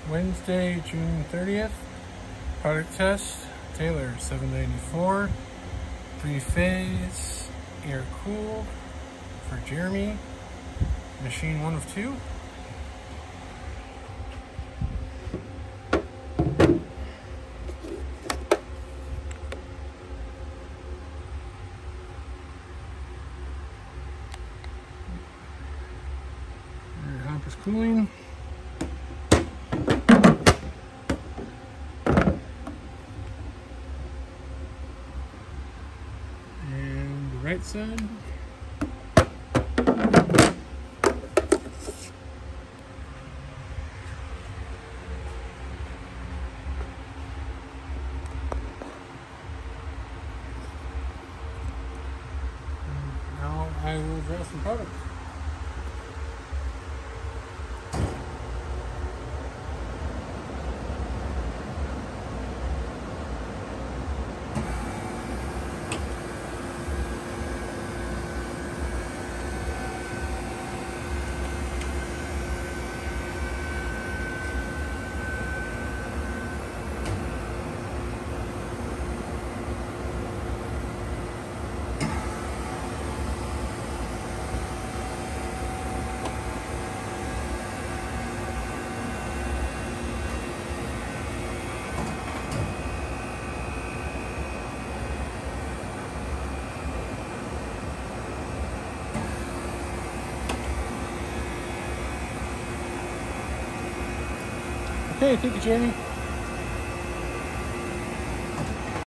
Wednesday, June 30th. Product test, Taylor 794. 3-phase, air cooled for Jeremy. Machine 1 of 2. Rear hopper's cooling. And the right side. Now I will draw some product. Okay, thank you, Jeremy.